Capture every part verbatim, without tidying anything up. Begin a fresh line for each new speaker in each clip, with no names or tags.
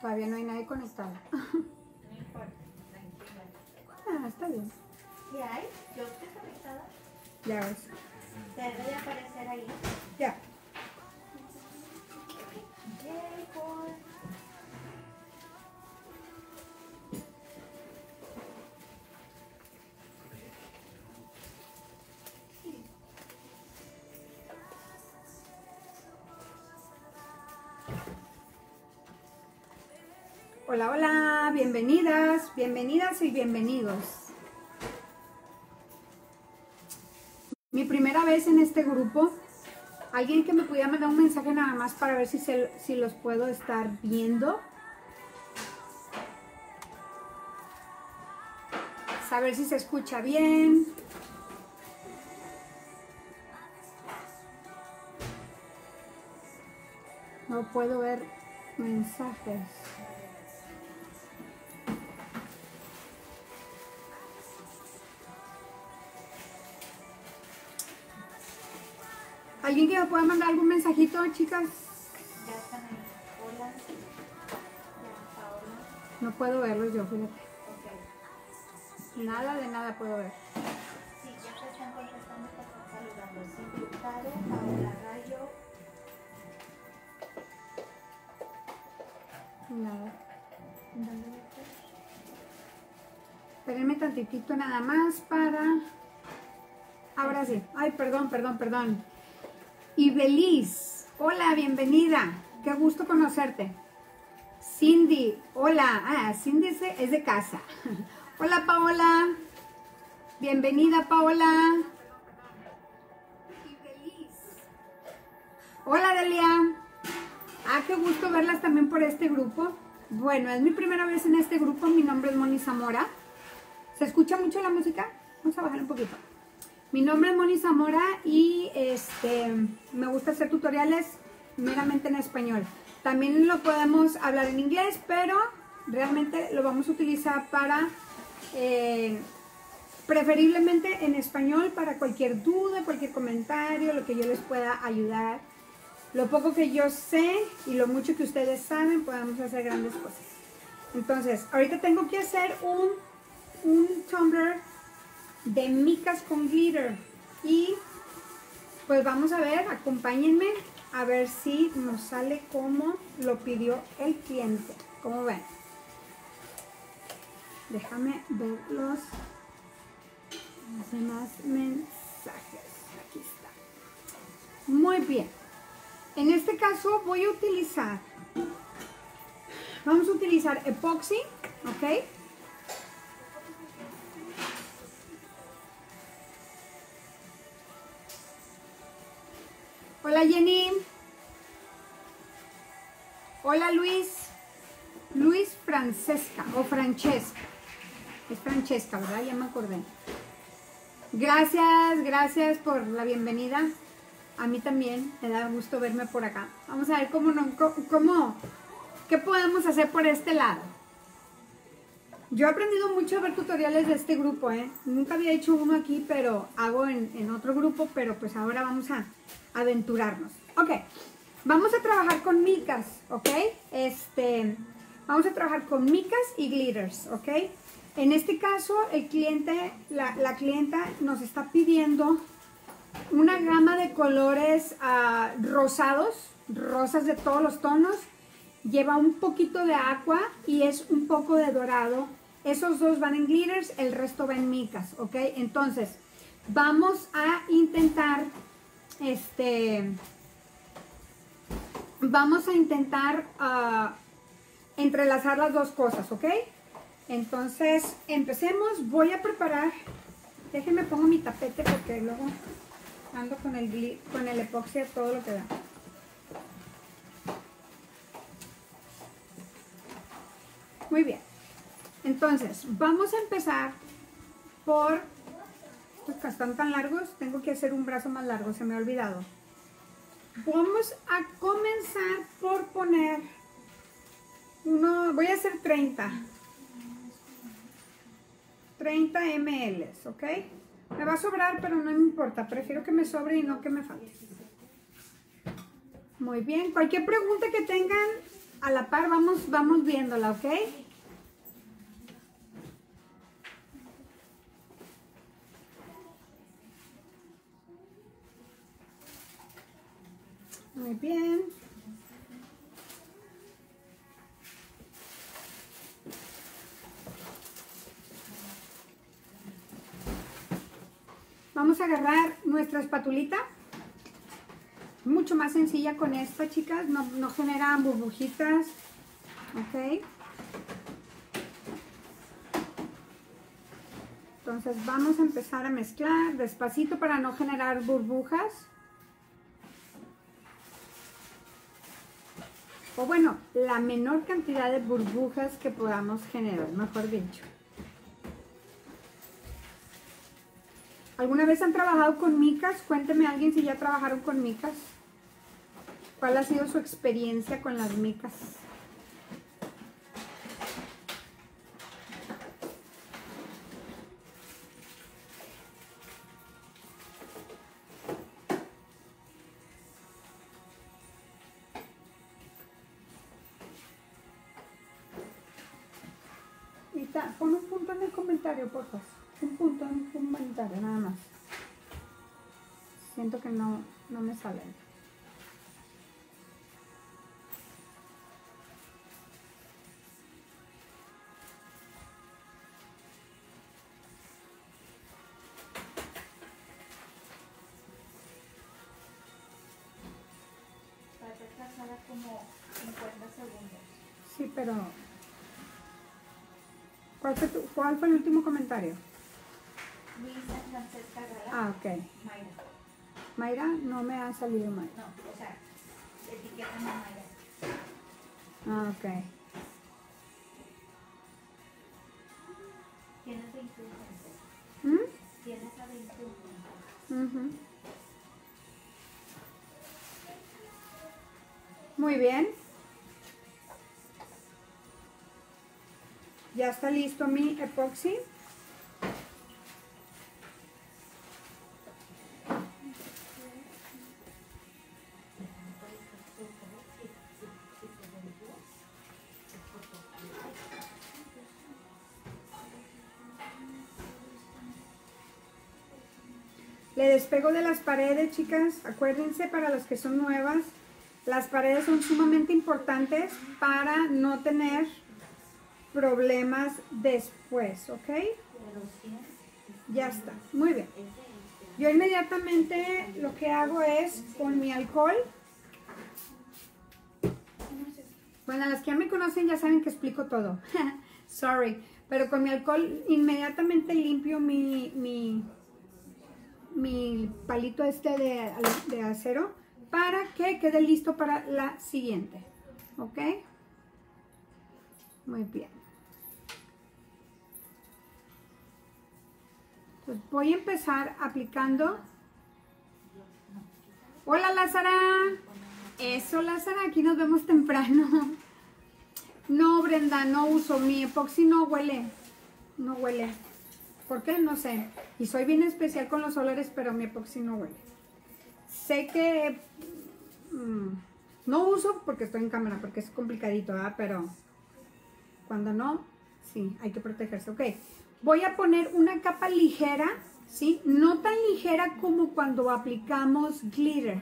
Todavía no hay nadie conectado.
No importa, tranquila.
Ah, está bien.
¿Qué hay? Yo estoy conectada.
Ya ves.
Te debe de aparecer ahí.
Ya.
Yay, boy.
Hola, hola, bienvenidas, bienvenidas y bienvenidos. Mi primera vez en este grupo. Alguien que me pudiera mandar un mensaje nada más para ver si, se, si los puedo estar viendo. Saber si se escucha bien. No puedo ver mensajes. ¿Alguien que me pueda mandar algún mensajito, chicas?
Ya están ahí. Hola. Ya, Paola.
No puedo verlos yo, fíjate.
Ok.
Nada de nada puedo ver.
Sí, ya te están contestando, te están saludando. Cindy Caro, Paola Rayo.
Nada. Espérenme tantitito nada más para... Ahora sí. Ay, perdón, perdón, perdón. Y Belis, hola, bienvenida. Qué gusto conocerte. Cindy, hola. Ah, Cindy es de, es de casa. Hola, Paola. Bienvenida, Paola. Y Belis. Hola, Delia. Ah, qué gusto verlas también por este grupo. Bueno, es mi primera vez en este grupo. Mi nombre es Moni Zamora. ¿Se escucha mucho la música? Vamos a bajar un poquito. Mi nombre es Moni Zamora y este, me gusta hacer tutoriales meramente en español. También lo podemos hablar en inglés, pero realmente lo vamos a utilizar para, eh, preferiblemente en español, para cualquier duda, cualquier comentario, lo que yo les pueda ayudar. Lo poco que yo sé y lo mucho que ustedes saben, podemos hacer grandes cosas. Entonces, ahorita tengo que hacer un, un tumbler de micas con glitter y pues vamos a ver, acompáñenme a ver si nos sale como lo pidió el cliente. ¿Cómo ven? Déjame ver los demás mensajes. Aquí está. Muy bien. En este caso voy a utilizar, vamos a utilizar epoxi, ¿ok? Hola Jenny. Hola Luis. Luis Francesca o Francesca. Es Francesca, ¿verdad? Ya me acordé. Gracias, gracias por la bienvenida. A mí también me da gusto verme por acá. Vamos a ver cómo, no, cómo, qué podemos hacer por este lado. Yo he aprendido mucho a ver tutoriales de este grupo, ¿eh? Nunca había hecho uno aquí, pero hago en, en otro grupo, pero pues ahora vamos a aventurarnos. Ok, vamos a trabajar con micas, ¿ok? Este, vamos a trabajar con micas y glitters, ¿ok? En este caso, el cliente, la, la clienta nos está pidiendo una gama de colores uh, rosados, rosas de todos los tonos. Lleva un poquito de aqua y es un poco de dorado. Esos dos van en glitters, el resto va en micas, ¿ok? Entonces, vamos a intentar, este, vamos a intentar uh, entrelazar las dos cosas, ¿ok? Entonces, empecemos. Voy a preparar, déjenme pongo mi tapete porque luego ando con el, con el epoxi a todo lo que da. Muy bien. Entonces, vamos a empezar por, pues que están tan largos, tengo que hacer un brazo más largo, se me ha olvidado. Vamos a comenzar por poner uno, voy a hacer treinta. treinta mililitros, ¿ok? Me va a sobrar, pero no me importa. Prefiero que me sobre y no que me falte. Muy bien. Cualquier pregunta que tengan, a la par vamos, vamos viéndola, ¿ok? Muy bien. Vamos a agarrar nuestra espatulita. Mucho más sencilla con esta, chicas. No, no genera burbujitas. Ok. Entonces vamos a empezar a mezclar despacito para no generar burbujas. O bueno, la menor cantidad de burbujas que podamos generar, mejor dicho. ¿Alguna vez han trabajado con micas? Cuénteme a alguien si ya trabajaron con micas. ¿Cuál ha sido su experiencia con las micas? Pon un punto en el comentario, por favor. Un punto en el comentario, nada más. Siento que no, no me sale.
Para ser trazada como cincuenta segundos.
Sí, pero... ¿Cuál fue, tu, ¿Cuál fue el último comentario?
Luisa Francesca Gala.
Ah, ok.
Mayra.
Mayra, no me ha salido Mayra.
No, o sea, etiquetan a Mayra.
Ah, ok.
Tienes veintiuno puntos.
¿Mm?
Tienes a veintiuno puntos.
Uh-huh. Muy bien. Ya está listo mi epoxi. Le despego de las paredes, chicas. Acuérdense, para las que son nuevas, las paredes son sumamente importantes para no tener problemas después, ¿ok? Ya está, muy bien. Yo inmediatamente lo que hago es con mi alcohol. Bueno, las que ya me conocen ya saben que explico todo. Sorry, pero con mi alcohol inmediatamente limpio mi, mi, mi palito este de, de acero para que quede listo para la siguiente, ¿ok? Muy bien. Pues voy a empezar aplicando. Hola, Lázara. Eso, Lázara, aquí nos vemos temprano. No, Brenda, no uso. Mi epoxi no huele. No huele. ¿Por qué? No sé. Y soy bien especial con los olores, pero mi epoxi no huele. Sé que mmm, no uso porque estoy en cámara, porque es complicadito, ¿verdad? Pero cuando no, sí, hay que protegerse. Ok. Voy a poner una capa ligera, ¿sí? No tan ligera como cuando aplicamos glitter.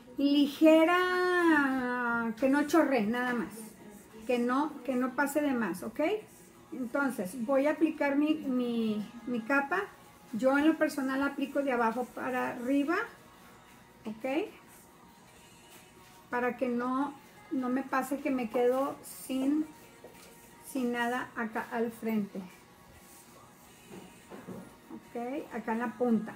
Ligera, que no chorre, nada más. Que no, que no pase de más, ¿ok? Entonces, voy a aplicar mi, mi, mi capa. Yo en lo personal aplico de abajo para arriba, ¿ok? Para que no, no me pase que me quedo sin, sin nada acá al frente. Ok, acá en la punta.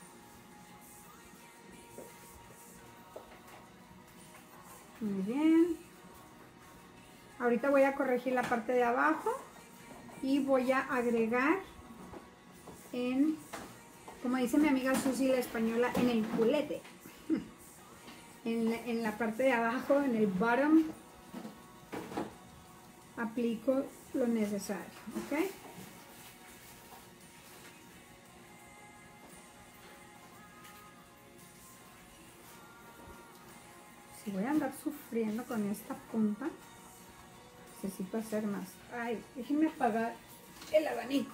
Muy bien. Ahorita voy a corregir la parte de abajo y voy a agregar en, como dice mi amiga Susi la española, en el culete. En la, en la parte de abajo, en el bottom, aplico lo necesario, ¿ok? Si voy a andar sufriendo con esta punta, necesito hacer más. Ay, déjenme apagar el abanico.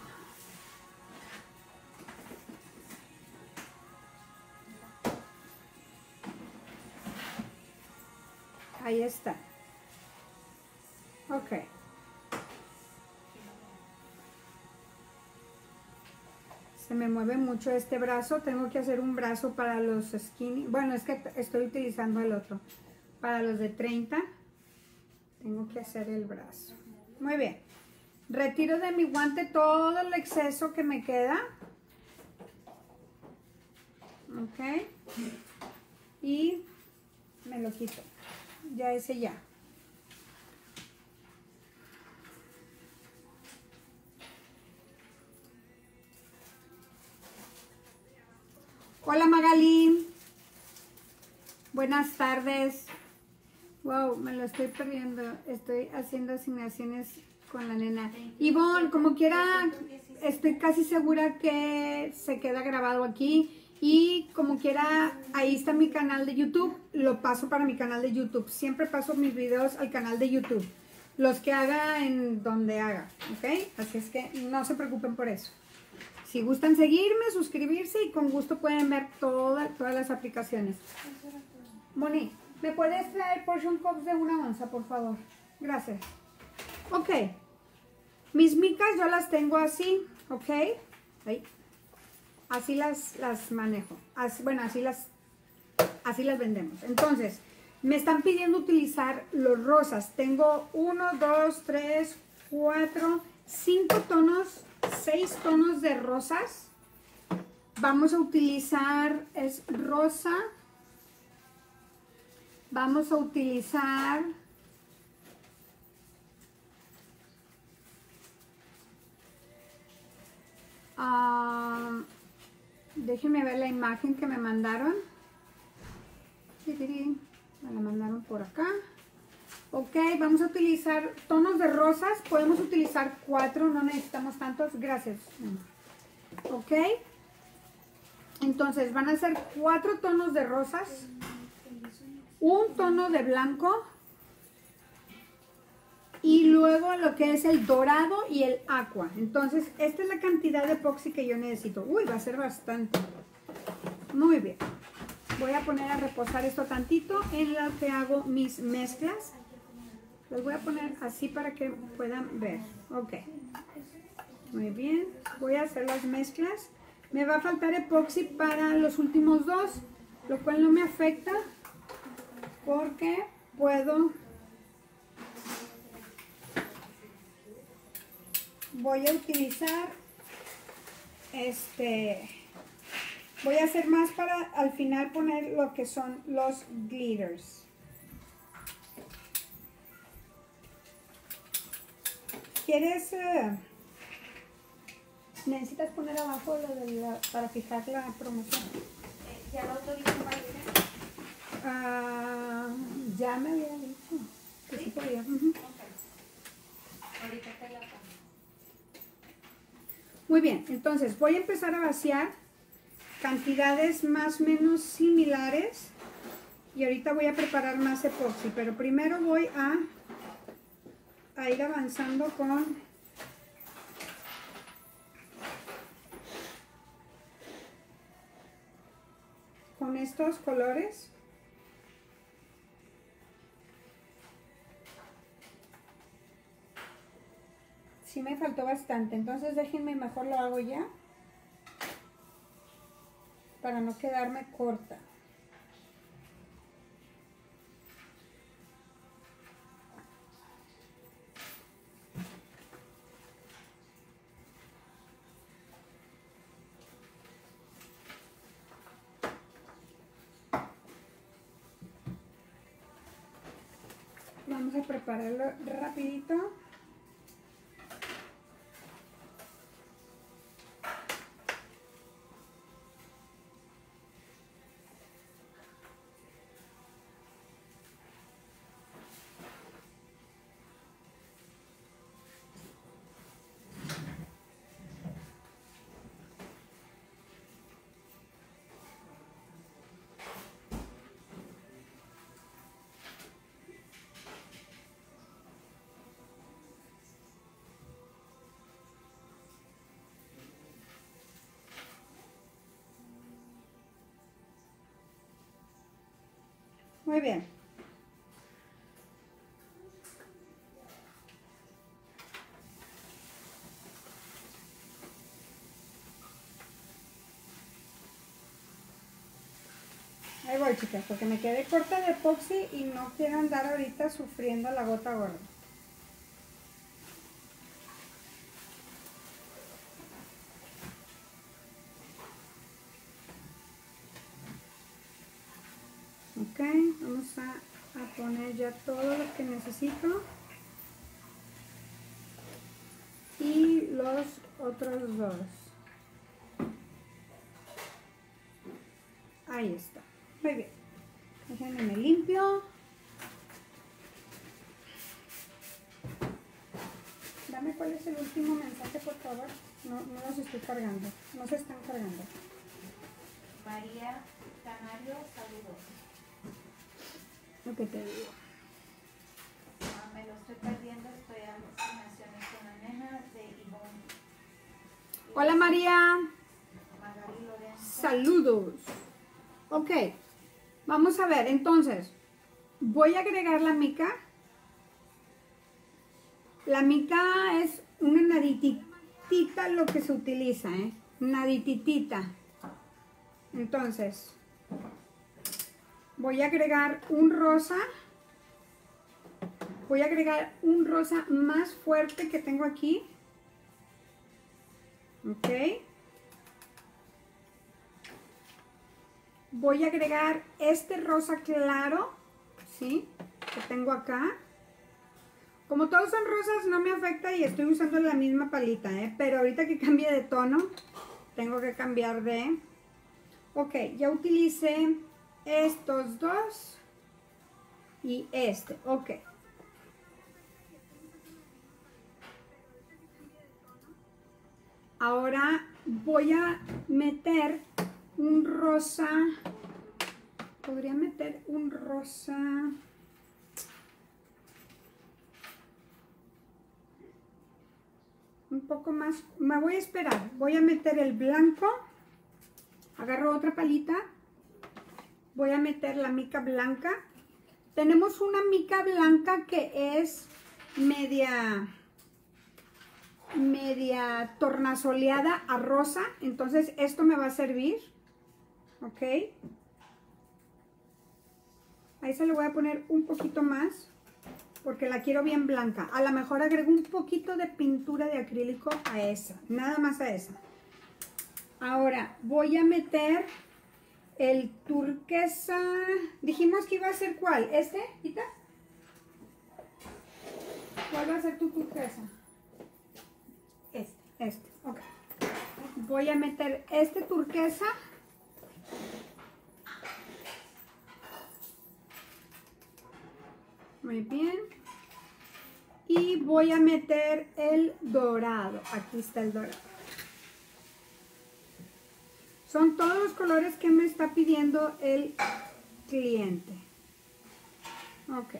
Ahí está. Ok. Se me mueve mucho este brazo. Tengo que hacer un brazo para los skinny. Bueno, es que estoy utilizando el otro. Para los de treinta. Tengo que hacer el brazo. Muy bien. Retiro de mi guante todo el exceso que me queda. Ok. Y me lo quito. Ya ese ya. Hola Magalí. Buenas tardes. Wow, me lo estoy perdiendo. Estoy haciendo asignaciones con la nena. Ivonne, como quiera, estoy casi segura que se queda grabado aquí. Y como quiera, ahí está mi canal de YouTube. Lo paso para mi canal de YouTube. Siempre paso mis videos al canal de YouTube. Los que haga en donde haga. ¿Ok? Así es que no se preocupen por eso. Si gustan seguirme, suscribirse y con gusto pueden ver toda, todas las aplicaciones. Moni, ¿me puedes traer portion cups de una onza, por favor? Gracias. Ok. Mis micas yo las tengo así, ¿ok? Ahí. Así las, las manejo. Así, bueno, así las, así las vendemos. Entonces, me están pidiendo utilizar los rosas. Tengo uno, dos, tres, cuatro, cinco tonos, seis tonos de rosas. Vamos a utilizar, es rosa. Vamos a utilizar uh, déjenme ver la imagen que me mandaron. Me la mandaron por acá. Ok, vamos a utilizar tonos de rosas. Podemos utilizar cuatro, no necesitamos tantos. Gracias. Ok. Entonces van a ser cuatro tonos de rosas. Un tono de blanco. Y luego lo que es el dorado y el aqua. Entonces, esta es la cantidad de epoxi que yo necesito. Uy, va a ser bastante. Muy bien. Voy a poner a reposar esto tantito en lo que hago mis mezclas. Los voy a poner así para que puedan ver. Ok. Muy bien. Voy a hacer las mezclas. Me va a faltar epoxi para los últimos dos, lo cual no me afecta porque puedo... Voy a utilizar este... Voy a hacer más para al final poner lo que son los glitters. ¿Quieres... Uh, necesitas poner abajo lo de la, para fijar la promoción?
Eh, ¿Ya lo autorizó María?
Uh, ya me había dicho que sí, sí podía. Uh-huh.
Okay. Ahorita te la pongo.
Muy bien, entonces voy a empezar a vaciar cantidades más o menos similares y ahorita voy a preparar más epoxi, pero primero voy a, a ir avanzando con con estos colores. Sí me faltó bastante, entonces déjenme, mejor lo hago ya para no quedarme corta. Vamos a prepararlo rapidito. Muy bien. Ahí voy, chicas, porque me quedé corta de epoxi y no quiero andar ahorita sufriendo la gota gorda. Ok, vamos a, a poner ya todo lo que necesito. Y los otros dos. Ahí está. Muy bien. Déjenme me limpio. Dame cuál es el último mensaje, por favor. No, no los estoy cargando. No se están cargando.
María Canario, saludos.
Lo que te digo.
Ah, me lo estoy perdiendo, estoy a alucinaciones con la nena de Ivonne.
Hola María.
Magali Lorenzo.
Saludos. Ok. Vamos a ver, entonces. Voy a agregar la mica. La mica es una nadititita lo que se utiliza, ¿eh? Nadititita. Entonces, voy a agregar un rosa. Voy a agregar un rosa más fuerte que tengo aquí. Ok. Voy a agregar este rosa claro, ¿sí? Que tengo acá. Como todos son rosas no me afecta y estoy usando la misma palita, ¿eh? Pero ahorita que cambie de tono, tengo que cambiar de... Ok, ya utilicé estos dos y este, ok. Ahora voy a meter un rosa, podría meter un rosa, un poco más, me voy a esperar, voy a meter el blanco, agarro otra palita, voy a meter la mica blanca. Tenemos una mica blanca que es media... media tornasoleada a rosa, entonces esto me va a servir, ok, ahí se le voy a poner un poquito más porque la quiero bien blanca. A lo mejor agrego un poquito de pintura de acrílico a esa, nada más a esa. Ahora voy a meter el turquesa, dijimos que iba a ser ¿cuál? ¿Este? ¿Quita? ¿Cuál va a ser tu turquesa? Este, este, ok. Voy a meter este turquesa. Muy bien. Y voy a meter el dorado. Aquí está el dorado. Son todos los colores que me está pidiendo el cliente. Ok.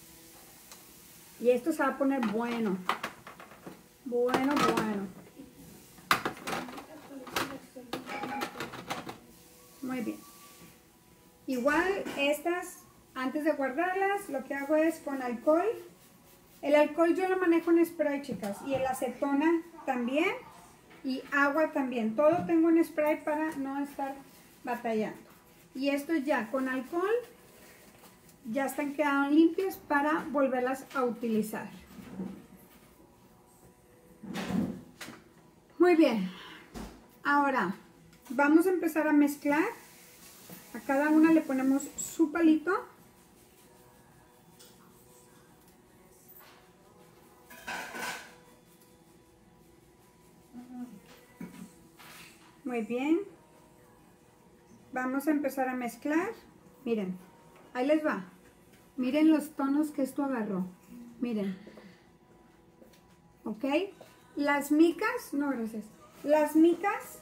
Y esto se va a poner bueno. Bueno, bueno. Muy bien. Igual estas, antes de guardarlas, lo que hago es con alcohol. El alcohol yo lo manejo en spray, chicas. Y el acetona también. Y agua también. Todo tengo en spray para no estar batallando. Y esto ya con alcohol ya están quedando limpias para volverlas a utilizar. Muy bien, ahora vamos a empezar a mezclar. A cada una le ponemos su palito. Muy bien. Vamos a empezar a mezclar. Miren, ahí les va. Miren los tonos que esto agarró. Miren. ¿Ok? Las micas, no gracias, las micas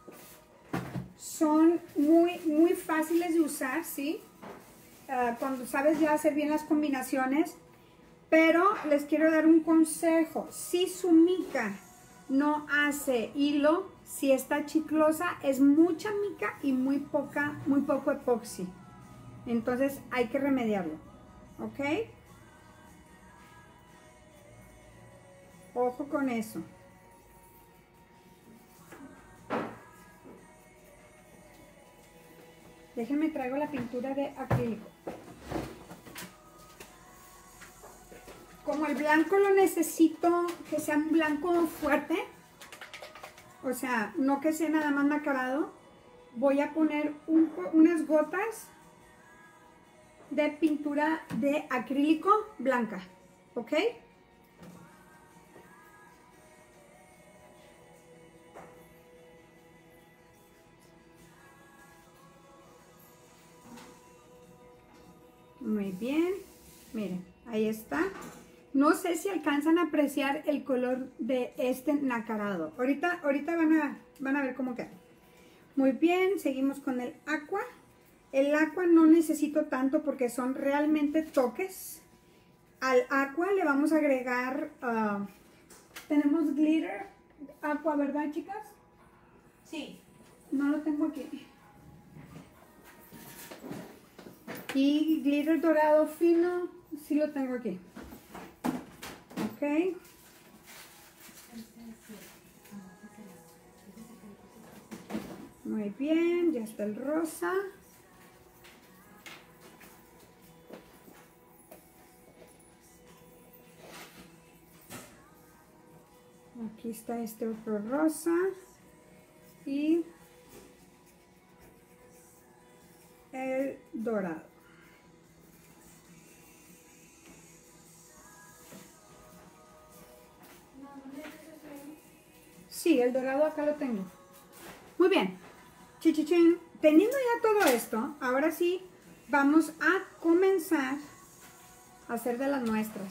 son muy, muy fáciles de usar, ¿sí? Uh, cuando sabes ya hacer bien las combinaciones, pero les quiero dar un consejo. Si su mica no hace hilo, si está chiclosa, es mucha mica y muy poca, muy poco epoxi, Entonces hay que remediarlo, ¿ok? Ojo con eso. Déjenme traigo la pintura de acrílico. Como el blanco lo necesito que sea un blanco fuerte, o sea, no que sea nada más nacarado, voy a poner un, unas gotas de pintura de acrílico blanca, ¿ok? Muy bien, miren, ahí está. No sé si alcanzan a apreciar el color de este nacarado. Ahorita, ahorita van a, van a ver cómo queda. Muy bien, seguimos con el aqua. El aqua no necesito tanto porque son realmente toques. Al aqua le vamos a agregar, uh, tenemos glitter aqua, ¿verdad, chicas?
Sí.
No lo tengo aquí. Y glitter dorado fino, sí lo tengo aquí. Ok. Muy bien, ya está el rosa. Aquí está este otro rosa. Y el dorado. Sí, el dorado acá lo tengo. Muy bien. Chichichín. Teniendo ya todo esto, ahora sí vamos a comenzar a hacer de las nuestras.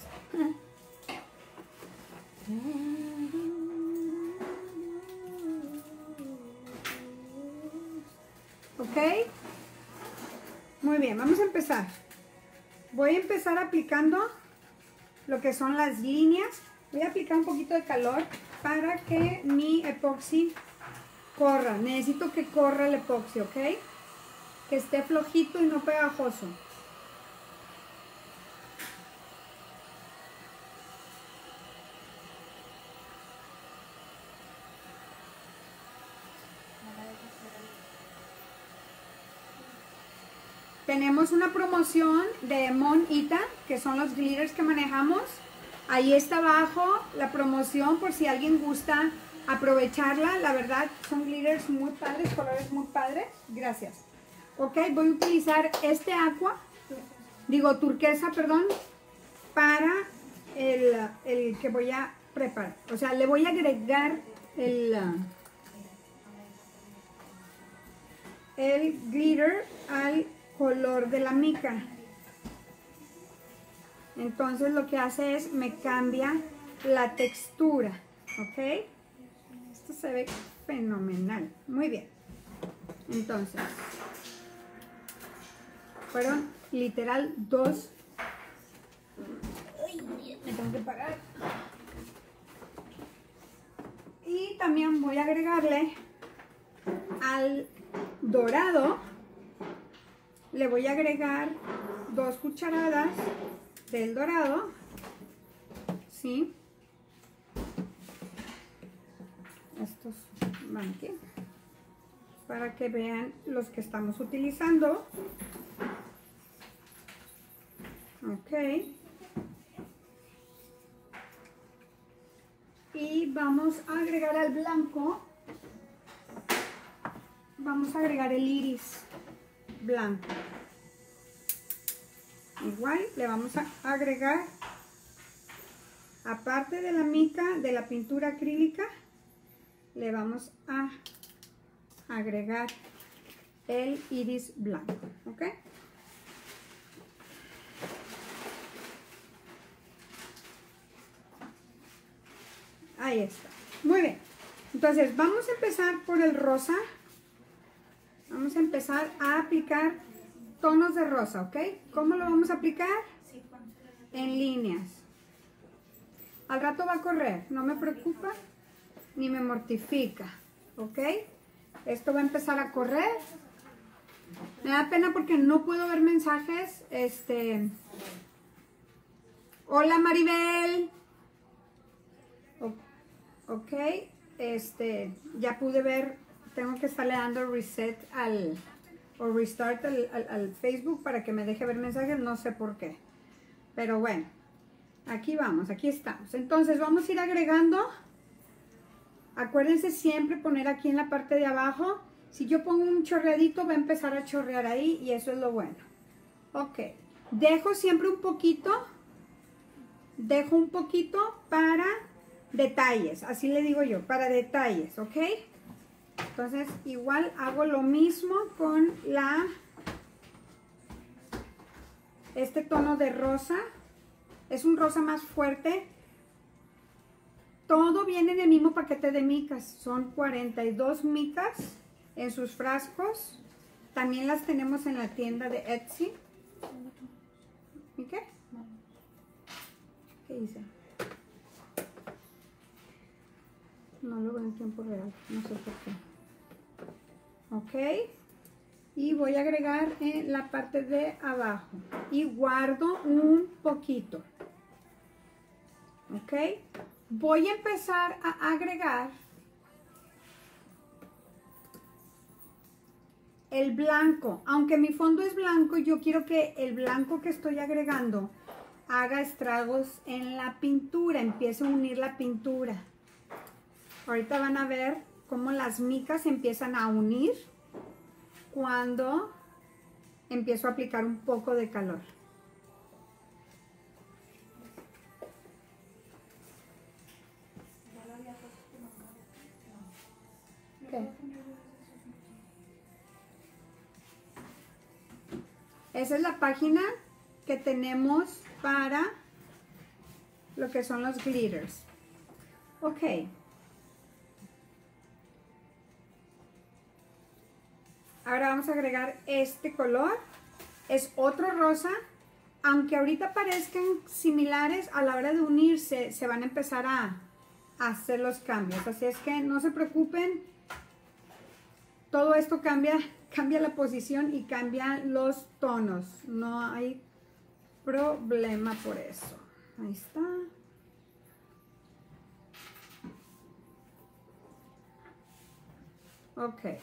¿Ok? Muy bien, vamos a empezar. Voy a empezar aplicando lo que son las líneas. Voy a aplicar un poquito de calor para que mi epoxi corra. Necesito que corra el epoxi, ¿ok? Que esté flojito y no pegajoso. Tenemos una promoción de Mon Ita, que son los glitters que manejamos. Ahí está abajo la promoción por si alguien gusta aprovecharla. La verdad son glitters muy padres, colores muy padres. Gracias. Ok, voy a utilizar este aqua, digo turquesa, perdón, para el, el que voy a preparar. O sea, le voy a agregar el, el glitter al color de la mica. Entonces lo que hace es me cambia la textura, ¿ok? Esto se ve fenomenal. Muy bien. Entonces, fueron literal dos. Me tengo que parar. Y también voy a agregarle al dorado, le voy a agregar dos cucharadas del dorado, ¿sí? Estos van aquí, para que vean los que estamos utilizando. Ok. Y vamos a agregar al blanco, vamos a agregar el iris blanco. Igual le vamos a agregar, aparte de la mica, de la pintura acrílica, le vamos a agregar el iris blanco, ¿ok? Ahí está. Muy bien. Entonces vamos a empezar por el rosa. Vamos a empezar a aplicar tonos de rosa, ¿ok? ¿Cómo lo vamos a aplicar? En líneas. Al rato va a correr, no me preocupa ni me mortifica, ¿ok? Esto va a empezar a correr Me da pena porque no puedo ver mensajes. Este. Hola Maribel. O- ok. Este. Ya pude ver. Tengo que estarle dando reset al. O restart al, al, al Facebook para que me deje ver mensajes. No sé por qué. Pero bueno. Aquí vamos. Aquí estamos. Entonces vamos a ir agregando. Acuérdense siempre poner aquí en la parte de abajo. Si yo pongo un chorreadito, va a empezar a chorrear ahí y eso es lo bueno. Ok. Dejo siempre un poquito. Dejo un poquito para detalles. Así le digo yo, para detalles, ¿ok? Entonces, igual hago lo mismo con la... Este tono de rosa. Es un rosa más fuerte. Todo viene en el mismo paquete de micas. Son cuarenta y dos micas en sus frascos. También las tenemos en la tienda de Etsy. ¿Y qué? ¿Qué hice? No lo veo en tiempo real. No sé por qué. Ok. Y voy a agregar en la parte de abajo. Y guardo un poquito. Ok. Voy a empezar a agregar el blanco. Aunque mi fondo es blanco, yo quiero que el blanco que estoy agregando haga estragos en la pintura, empiece a unir la pintura. Ahorita van a ver cómo las micas empiezan a unir cuando empiezo a aplicar un poco de calor. ¿Qué? Esa es la página que tenemos para lo que son los glitters. Ok. Ahora vamos a agregar este color. Es otro rosa. Aunque ahorita parezcan similares, a la hora de unirse se van a empezar a, a hacer los cambios. Así es que no se preocupen. Todo esto cambia, cambia la posición y cambia los tonos. No hay problema por eso. Ahí está. Ok.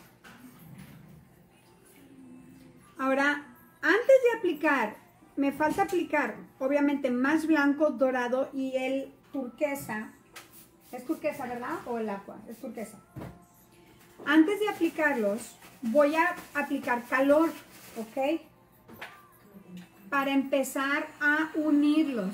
Ahora, antes de aplicar, me falta aplicar, obviamente, más blanco, dorado y el turquesa. Es turquesa, ¿verdad? O el agua, es turquesa. Antes de aplicarlos, voy a aplicar calor, ¿ok? Para empezar a unirlos.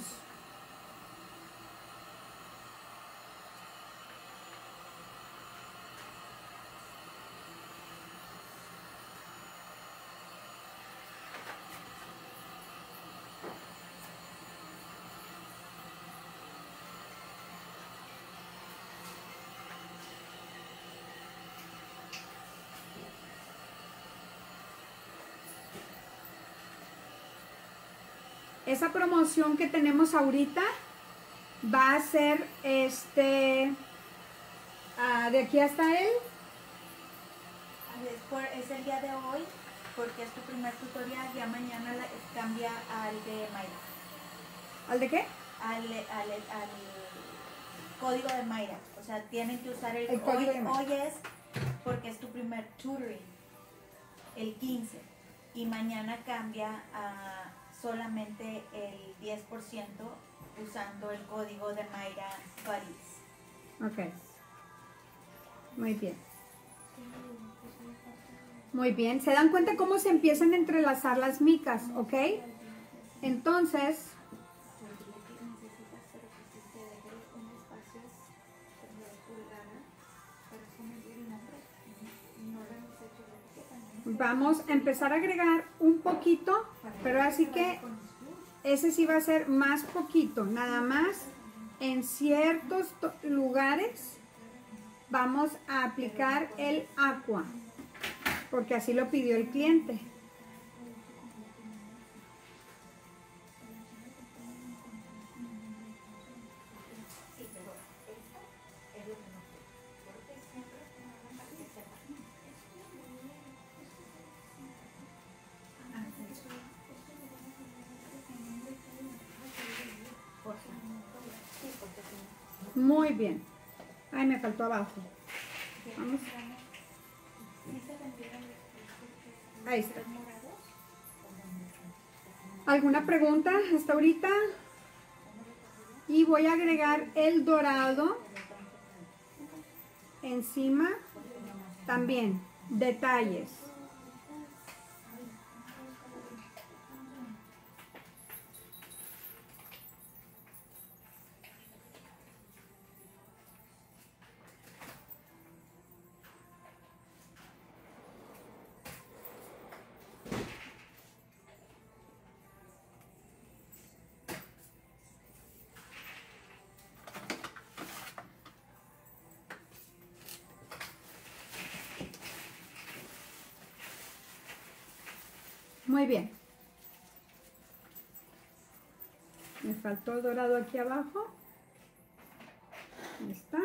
Esa promoción que tenemos ahorita va a ser este uh, de aquí hasta él.
Es, por, es el día de hoy porque es tu primer tutorial. Ya mañana la, cambia al de Mayra.
¿Al de qué?
Al, al, al código de Mayra. O sea, tienen que usar el,
el código
hoy,
de Mayra.
hoy es porque es tu primer tutoring, el quince. Y mañana cambia a solamente el diez por ciento usando el código de Mayra Buddies.
Ok. Muy bien. Muy bien. ¿Se dan cuenta cómo se empiezan a entrelazar las micas? ¿Ok? Entonces, vamos a empezar a agregar un poquito, pero así que ese sí va a ser más poquito, nada más en ciertos lugares vamos a aplicar el agua, porque así lo pidió el cliente. Muy bien. Ay, me faltó abajo. Vamos. Ahí está. ¿Alguna pregunta hasta ahorita? Y voy a agregar el dorado encima también. Detalles. Muy bien. Me faltó el dorado aquí abajo. Ahí está.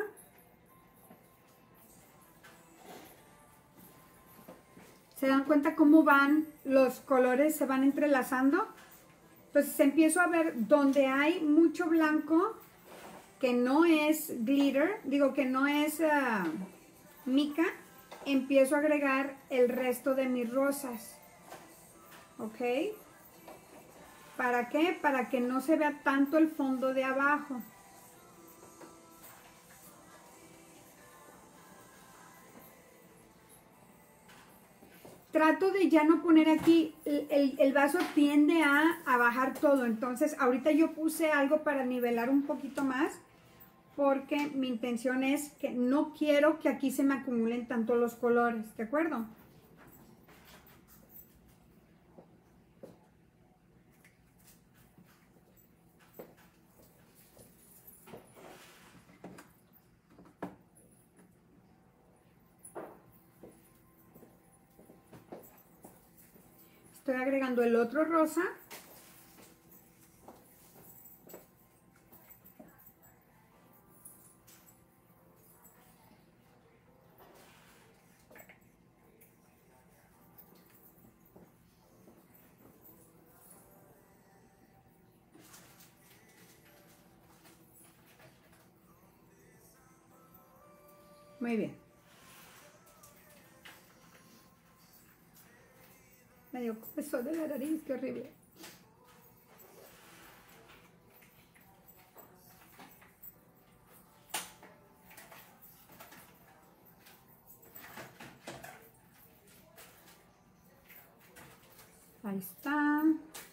¿Se dan cuenta cómo van los colores, se van entrelazando? Entonces empiezo a ver donde hay mucho blanco, que no es glitter, digo que no es uh, mica, empiezo a agregar el resto de mis rosas. ¿Ok? ¿Para qué? Para que no se vea tanto el fondo de abajo. Trato de ya no poner aquí, el, el, el vaso tiende a, a bajar todo, entonces ahorita yo puse algo para nivelar un poquito más, porque mi intención es que no quiero que aquí se me acumulen tanto los colores, ¿de acuerdo? Estoy agregando el otro rosa. Muy bien. Me dio comezón de la nariz, qué horrible. Ahí está.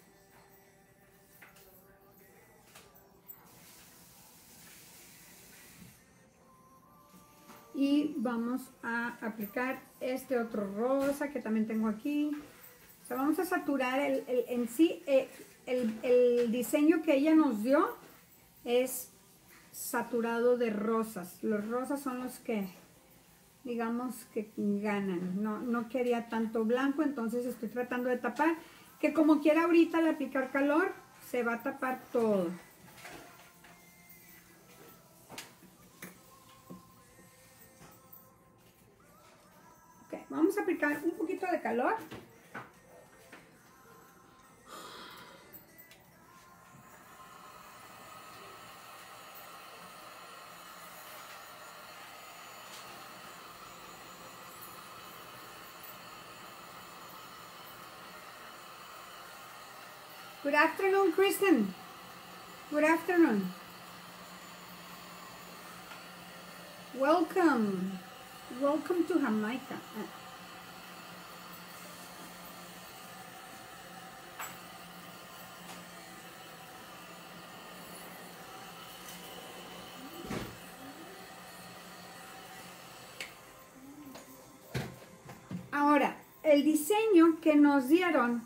Y vamos a aplicar este otro rosa que también tengo aquí. O sea, vamos a saturar el, el, en sí, eh, el, el diseño que ella nos dio es saturado de rosas. Los rosas son los que, digamos, que ganan. No, no quería tanto blanco, entonces estoy tratando de tapar. Que como quiera ahorita al aplicar calor, se va a tapar todo. Ok, vamos a aplicar un poquito de calor. Good afternoon, Kristen. Good afternoon. Welcome. Welcome to Jamaica. Ahora, el diseño que nos dieron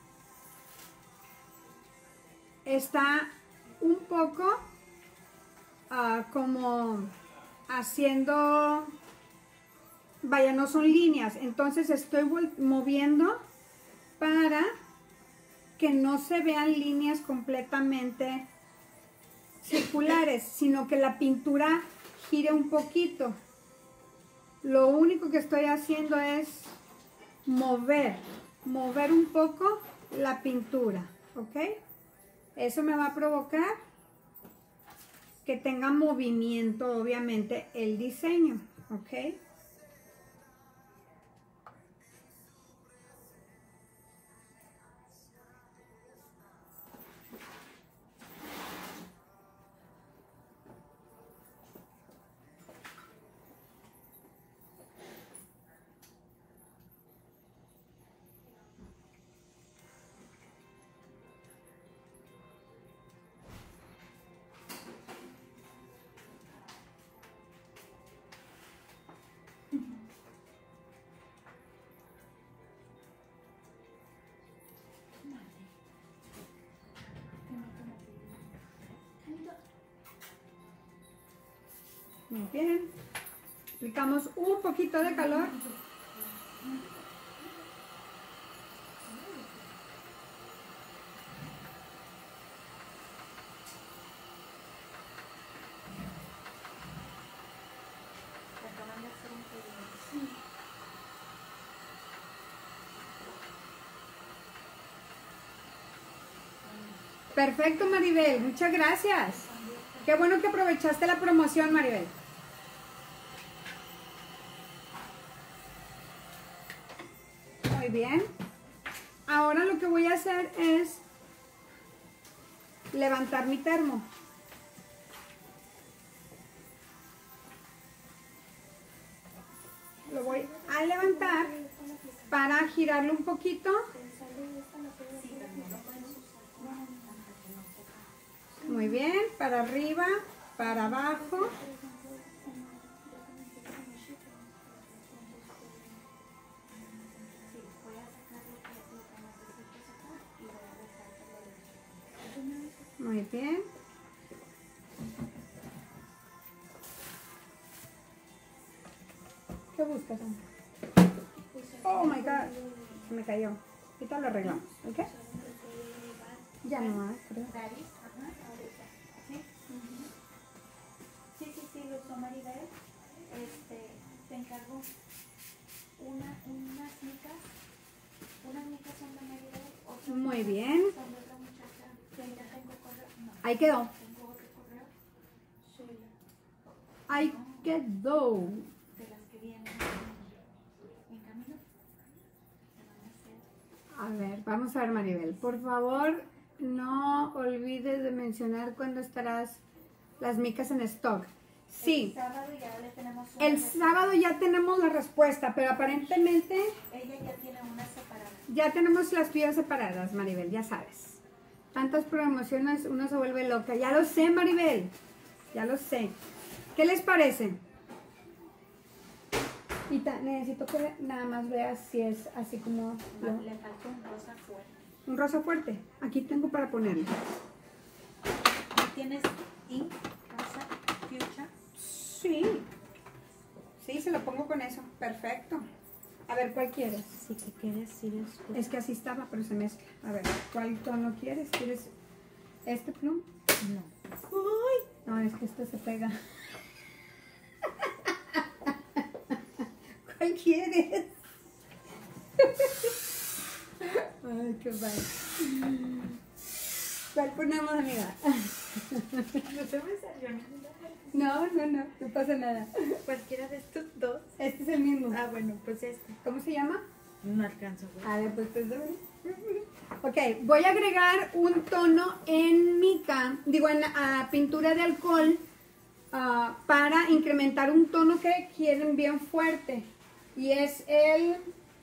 está un poco uh, como haciendo, vaya, no son líneas, entonces estoy moviendo para que no se vean líneas completamente circulares, sino que la pintura gire un poquito. Lo único que estoy haciendo es mover, mover un poco la pintura, ¿ok? Eso me va a provocar que tenga movimiento, obviamente, el diseño, ¿ok? Muy bien. Aplicamos un poquito de calor. Perfecto, Maribel. Muchas gracias. Qué bueno que aprovechaste la promoción, Maribel. Muy bien. Ahora lo que voy a hacer es levantar mi termo. Lo voy a levantar para girarlo un poquito. Muy bien, para arriba, para abajo. Muy bien. ¿Qué buscas, Ana? Oh my God, se me cayó. Ahorita lo arreglamos, ¿ok? Ya no más, creo.
Sí, sí, sí, lo usó Maribel. Este, te encargo una, unas micas. Unas micas son de Maribel. Otras
Muy bien.
son de otra muchacha. Que ya tengo correo. No.
Ahí quedó.
Tengo otro correo. Sheila.
Ahí quedó.
De las que vienen en camino. Te van a hacer.
A ver, vamos a ver, Maribel. Por favor, no olvides de mencionar cuándo estarás las micas en stock. Sí.
El sábado ya le tenemos una
El
respuesta.
sábado ya tenemos la respuesta, pero aparentemente
Ella ya tiene una separada.
ya tenemos las tuyas separadas, Maribel, ya sabes. Tantas promociones, uno se vuelve loca. Ya lo sé, Maribel. Ya lo sé. ¿Qué les parece? Y ta- necesito que nada más veas si es así como
Le
lo-
falta un rosa fuerte.
un rosa fuerte. Aquí tengo para ponerlo.
¿Y tienes ink, rosa, fuchsia?
Sí. Sí, se lo pongo con eso. Perfecto. A ver, ¿cuál quieres?
Si te quieres, si eres
Es que así estaba, pero se mezcla. A ver, ¿cuál tono quieres? ¿Quieres este plum?
No.
¡Ay! No, es que este se pega. ¿Cuál quieres? Ay, qué mal. ¿Cuál ponemos, amiga?
No se me salió ninguna.
No, no, no, no pasa nada.
Cualquiera de estos dos.
Este es el mismo.
Ah, bueno, pues este.
¿Cómo se llama?
No alcanzo.
A ver, pues, pues, ok, voy a agregar un tono en mica, digo en ah, pintura de alcohol, ah, para incrementar un tono que quieren bien fuerte. Y es el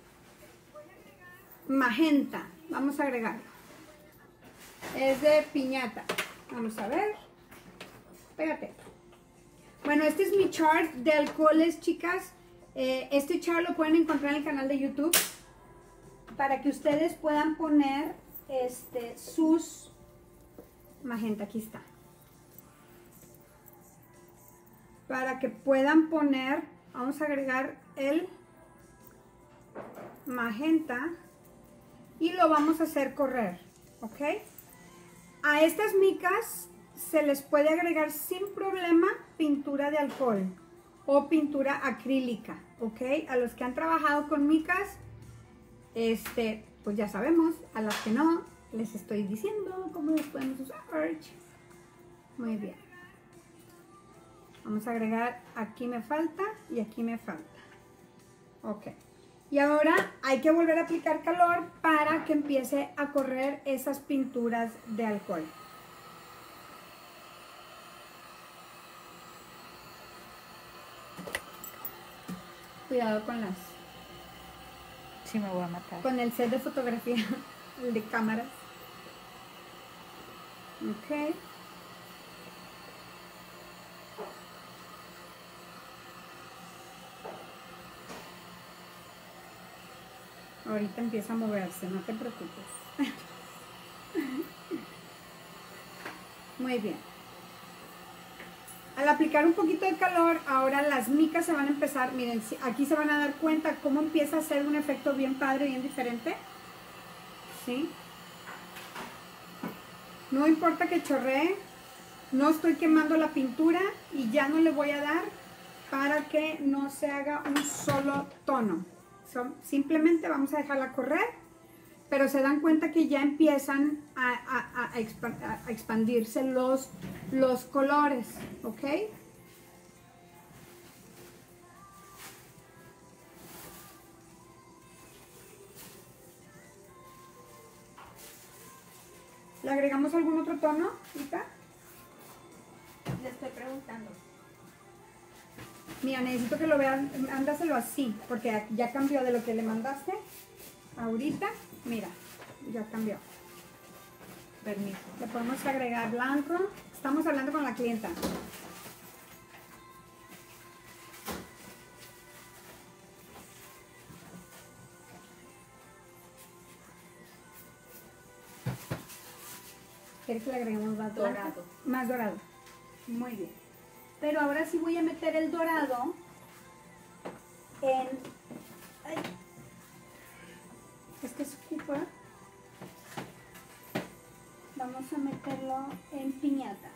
magenta. Vamos a agregarlo. Es de piñata. Vamos a ver. Pégate. Bueno, este es mi chart de alcoholes, chicas. Eh, este chart lo pueden encontrar en el canal de YouTube para que ustedes puedan poner este, sus magenta. Aquí está. Para que puedan poner, vamos a agregar el magenta y lo vamos a hacer correr, ¿ok? A estas micas se les puede agregar sin problema pintura de alcohol o pintura acrílica, ¿ok? A los que han trabajado con micas, este, pues ya sabemos. A las que no, les estoy diciendo cómo los podemos usar. Muy bien. Vamos a agregar, aquí me falta y aquí me falta. Ok. Y ahora hay que volver a aplicar calor para que empiece a correr esas pinturas de alcohol. Cuidado con las...
Sí, me voy a matar.
Con el set de fotografía, el de cámaras. Ok. Ahorita empieza a moverse, no te preocupes. Muy bien. Al aplicar un poquito de calor, ahora las micas se van a empezar, miren, aquí se van a dar cuenta cómo empieza a hacer un efecto bien padre, bien diferente. ¿Sí? No importa que chorree, no estoy quemando la pintura y ya no le voy a dar para que no se haga un solo tono. So, simplemente vamos a dejarla correr, pero se dan cuenta que ya empiezan a, a, a, expa- a expandirse los, los colores, ¿ok? ¿Le agregamos algún otro tono, Rita?
Le estoy preguntando.
Mira, necesito que lo vean, ándaselo así, porque ya cambió de lo que le mandaste. Ahorita, mira, ya cambió.
Permiso.
Le podemos agregar blanco. Estamos hablando con la clienta. ¿Quieres que le agreguemos más blanco?
Dorado.
Más dorado. Muy bien. Pero ahora sí voy a meter el dorado en... Ay, este es ocupa. Vamos a meterlo en piñata.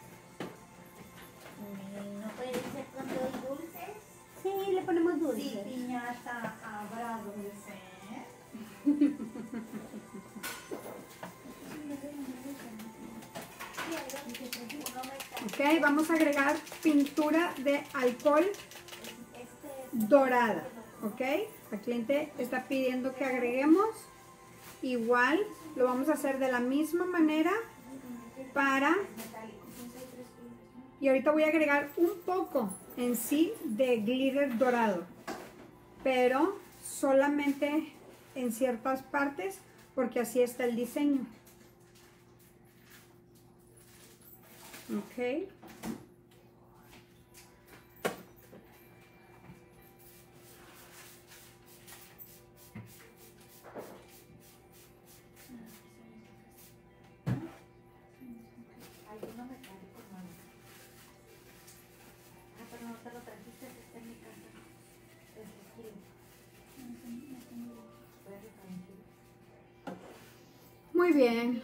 ¿No puede ser con dos dulces?
Sí, le ponemos dulce.
Sí, piñata habrá dulce.
Ok, vamos a agregar pintura de alcohol dorada. Ok, el cliente está pidiendo que agreguemos. Igual lo vamos a hacer de la misma manera para... Y ahorita voy a agregar un poco en sí de glitter dorado, pero solamente en ciertas partes porque así está el diseño. Ok. Muy bien.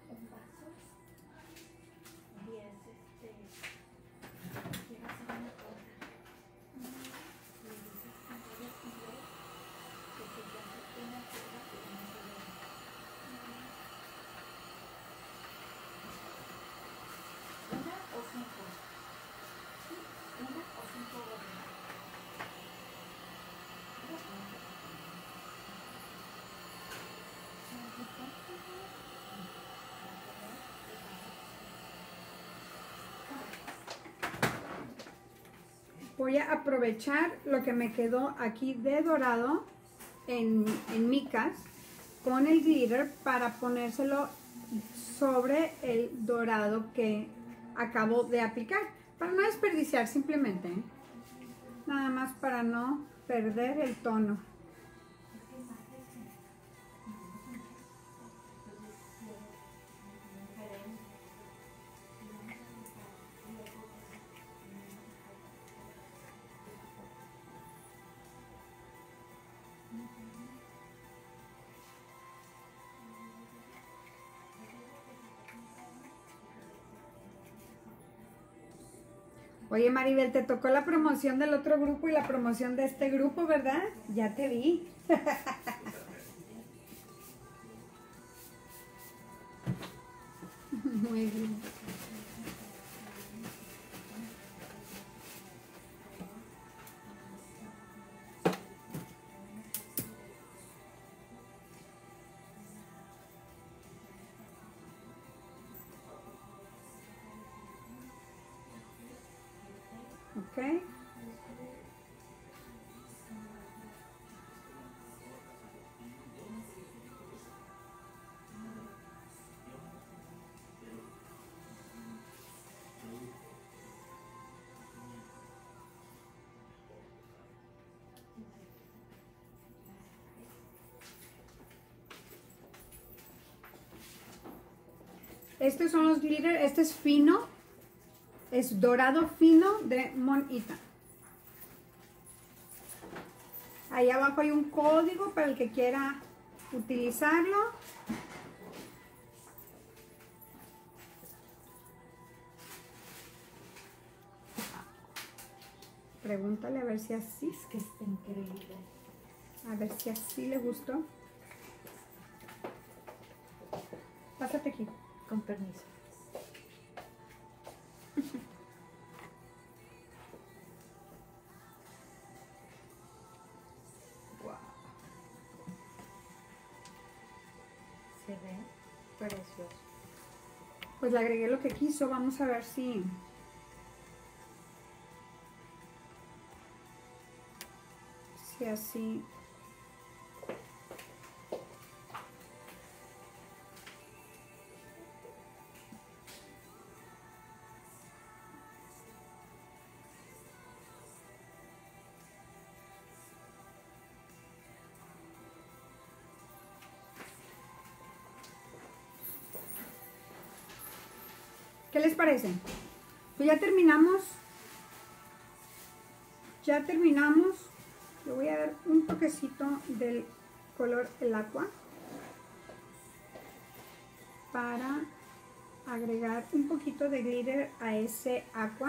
Voy a aprovechar lo que me quedó aquí de dorado en, en micas con el glitter para ponérselo sobre el dorado que acabo de aplicar. Para no desperdiciar simplemente, ¿eh? Nada más para no perder el tono. Oye, Maribel, te tocó la promoción del otro grupo y la promoción de este grupo, ¿verdad? Ya te vi. Muy bien. Ok. Estos son los glitter, este es fino, es dorado fino de Monita. Ahí abajo hay un código para el que quiera utilizarlo. Pregúntale a ver si así.
Es que está increíble.
A ver si así le gustó. Pásate aquí.
Con permiso. Wow. Se ve precioso.
Pues le agregué lo que quiso. Vamos a ver si... Si así... ¿Qué les parece? Pues ya terminamos. Ya terminamos. Le voy a dar un toquecito del color el agua para agregar un poquito de glitter a ese agua.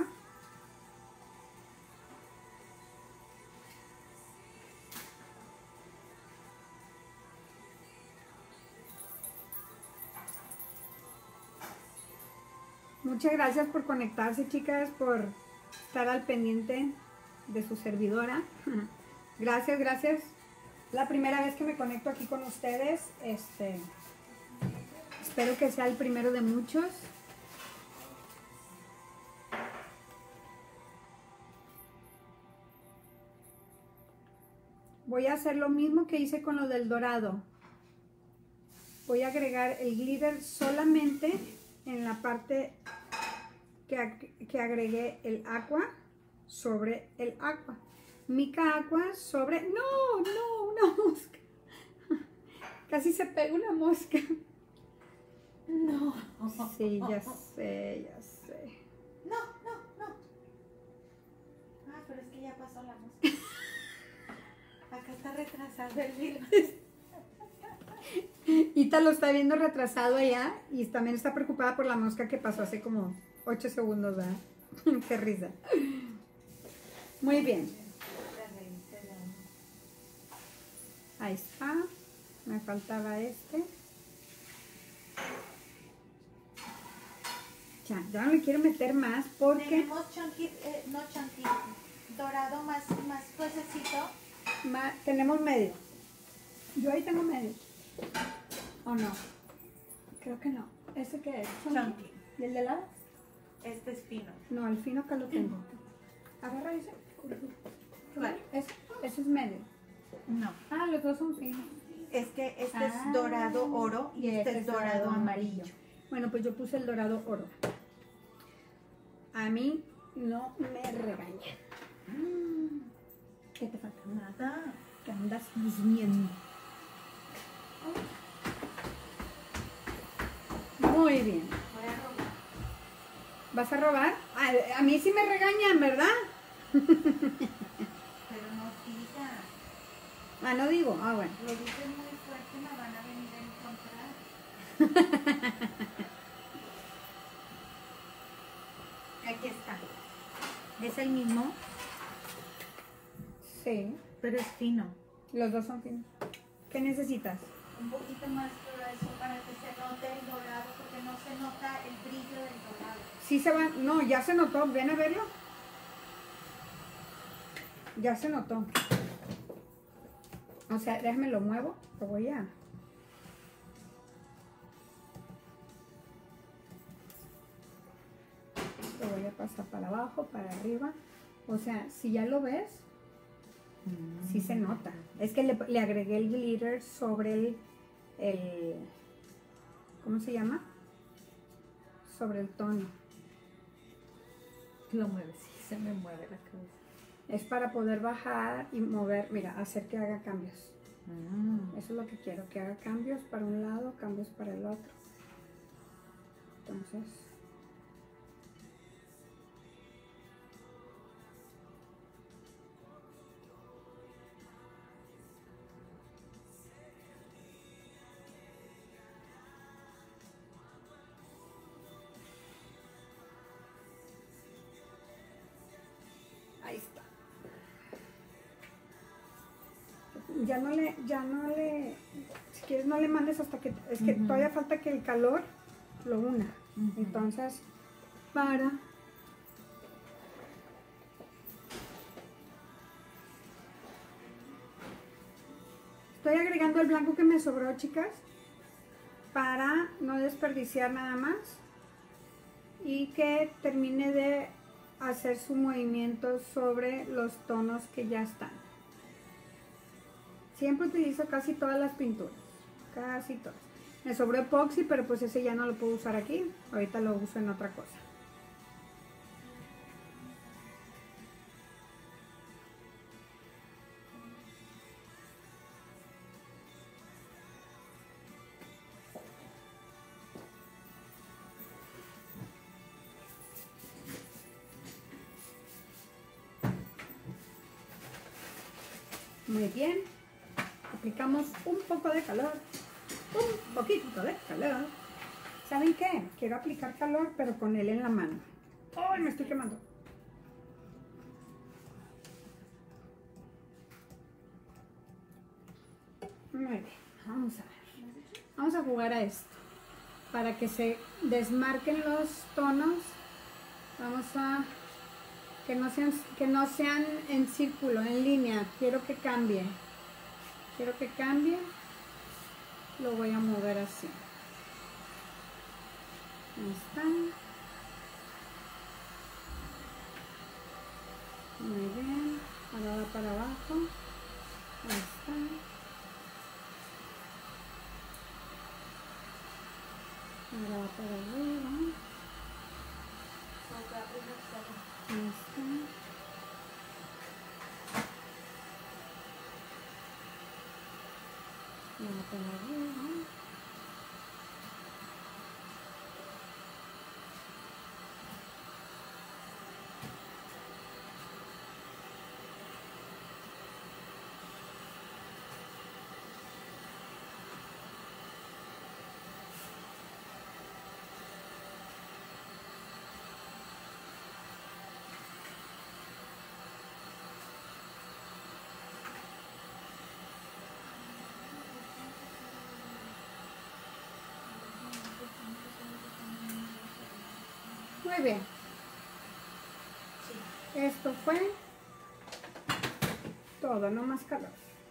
Muchas gracias por conectarse, chicas, por estar al pendiente de su servidora. Gracias, gracias. La primera vez que me conecto aquí con ustedes. Este, espero que sea el primero de muchos. Voy a hacer lo mismo que hice con lo del dorado. Voy a agregar el glitter solamente en la parte que, ag- que agregué el agua sobre el agua. Mica agua sobre... ¡No! ¡No! ¡Una mosca! Casi se pega una mosca.
No.
Sí, ya sé, ya sé.
No, no, no. Ah, pero es que ya pasó la mosca. Acá está retrasado el video.
Ita lo está viendo retrasado allá y también está preocupada por la mosca que pasó hace como ocho segundos, ¿verdad? Qué risa. Muy bien. Ahí está. Me faltaba este. Ya, ya no le quiero meter más porque
Tenemos chunky, eh, no chunky, dorado más, más gruesecito.
ma- tenemos medio. Yo ahí tengo medio. ¿O no? Creo que no. ¿Ese qué es?
Chunky.
¿Y el de lado?
Este es fino.
No, el fino acá lo tengo. Agarra ese.
¿Cuál?
Ese, ese es medio.
No.
Ah, los dos son finos.
Es que este
Ah,
es dorado oro y este es dorado amarillo.
Bueno, pues yo puse el dorado oro. A mí no me regañan. ¿Qué te falta?
Nada.
Que andas durmiendo. Muy bien.
Voy a robar.
¿Vas a robar? A, a mí sí me regañan, ¿verdad?
Pero no diga.
Ah, no digo. Ah, bueno.
Lo dices muy fuerte, me van a venir a encontrar. Aquí está. Es el mismo,
Sí,
pero es fino.
los dos son finos. ¿Qué necesitas?
Un poquito más grueso para que se note el dorado, porque no se nota el brillo del dorado.
Sí se van. No, ya se notó. Ven a verlo. Ya se notó. O sea, déjame lo muevo. Lo voy a... Lo voy a pasar para abajo, para arriba. O sea, si ya lo ves, sí se nota. Es que le, le agregué el glitter sobre el, el, ¿cómo se llama? Sobre el tono.
Lo mueve, sí, se me mueve la cabeza.
Es para poder bajar y mover, mira, hacer que haga cambios.
Mm.
Eso es lo que quiero, que haga cambios para un lado, cambios para el otro. Entonces, ahí está. Ya no le, ya no le, si quieres no le mandes hasta que, es que
Ujú.
todavía falta que el calor lo una.
Ujú.
Entonces, para estoy agregando el blanco que me sobró, chicas, para no desperdiciar nada más y que termine de hacer su movimiento sobre los tonos que ya están. Siempre utilizo casi todas las pinturas, casi todas. Me sobró epoxi, pero pues ese ya no lo puedo usar aquí. Ahorita lo uso en otra cosa. Muy bien. Aplicamos un poco de calor. Un poquito de calor. ¿Saben qué? Quiero aplicar calor, pero con él en la mano. ¡Ay, me estoy quemando! Muy bien, vamos a ver. Vamos a jugar a esto. Para que se desmarquen los tonos, vamos a... Que no sean, que no sean en círculo, en línea. Quiero que cambie. Quiero que cambie. Lo voy a mover así. Ahí está. Muy bien. Ahora va para abajo. Ahí está. Ahora va para arriba. Ahí está. Ahora para arriba. Muy bien. Esto fue todo, no más calor.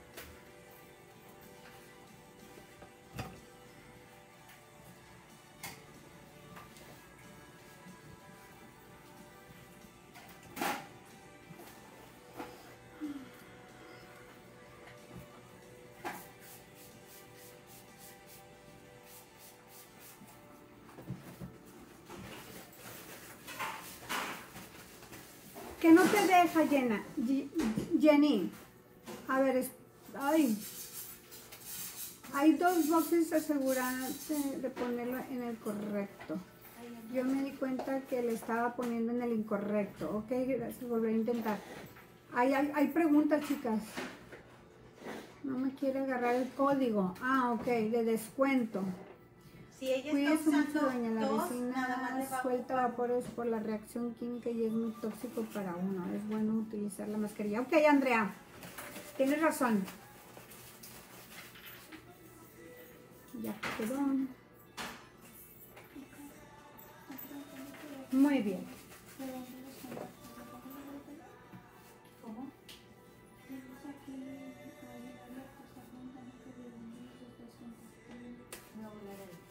Que no te deja, Jenna, Ye- Jenny. A ver, es, ay. Hay dos boxes, asegúrate de ponerlo en el correcto. Yo me di cuenta que le estaba poniendo en el incorrecto. Ok, gracias, volver a intentar. Hay, hay, hay preguntas, chicas. No me quiere agarrar el código. Ah, ok, de descuento.
Si ella está
Cuídese mucho,
usando
doña. La
dos, nada más le
vecina
va a
suelta
ocupar.
vapores por la reacción química y es muy tóxico para uno. Es bueno utilizar la mascarilla. Ok, Andrea, tienes razón. Ya quedó. Muy bien.
¿Cómo? No, la de-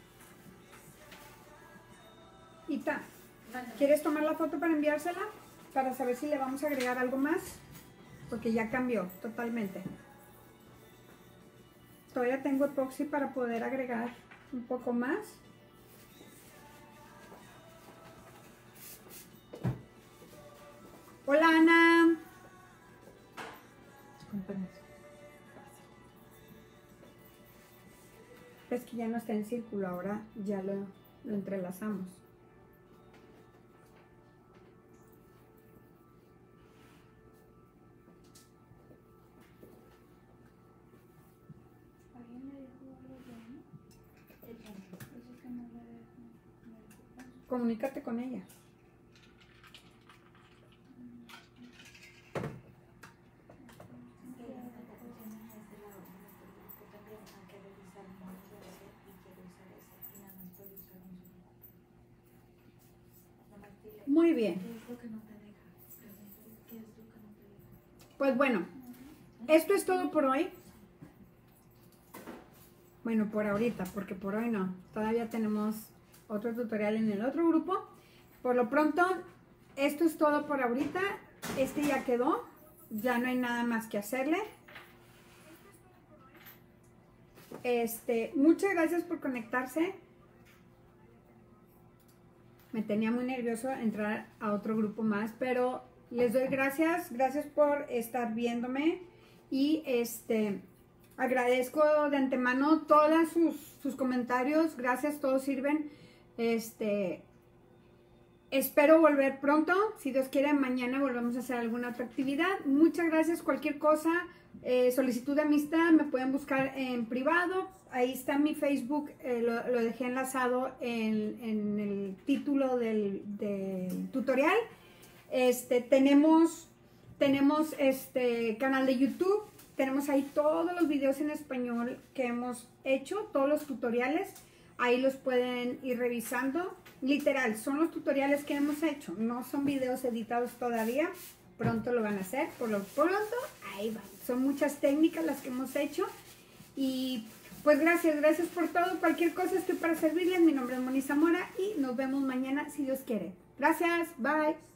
Ita,
Mándame.
¿quieres tomar la foto para enviársela? para saber si le vamos a agregar algo más, porque ya cambió totalmente. Todavía tengo epoxi para poder agregar un poco más. Hola Ana.
Con permiso.
Es que ya no está en círculo, ahora ya lo, lo entrelazamos. Comunícate con ella. Muy bien. Pues bueno, esto es todo por hoy. Bueno, por ahorita, porque por hoy no. Todavía tenemos otro tutorial en el otro grupo. Por lo pronto, esto es todo por ahorita. Este ya quedó. Ya no hay nada más que hacerle. Este, muchas gracias por conectarse. Me tenía muy nervioso entrar a otro grupo más, pero les doy gracias. Gracias por estar viéndome. Y este... agradezco de antemano todos sus, sus comentarios, gracias, todos sirven. Este, espero volver pronto, si Dios quiere, mañana volvemos a hacer alguna otra actividad. Muchas gracias, cualquier cosa, eh, solicitud de amistad, me pueden buscar en privado. Ahí está mi Facebook, eh, lo, lo dejé enlazado en, en el título del, del tutorial. Este, tenemos, tenemos este canal de YouTube. Tenemos ahí todos los videos en español que hemos hecho, todos los tutoriales. Ahí los pueden ir revisando. Literal, son los tutoriales que hemos hecho. No son videos editados todavía. Pronto lo van a hacer. Por lo pronto, ahí van. Son muchas técnicas las que hemos hecho. Y pues gracias, gracias por todo. Cualquier cosa estoy para servirles. Mi nombre es Moni Zamora y nos vemos mañana si Dios quiere. Gracias, bye.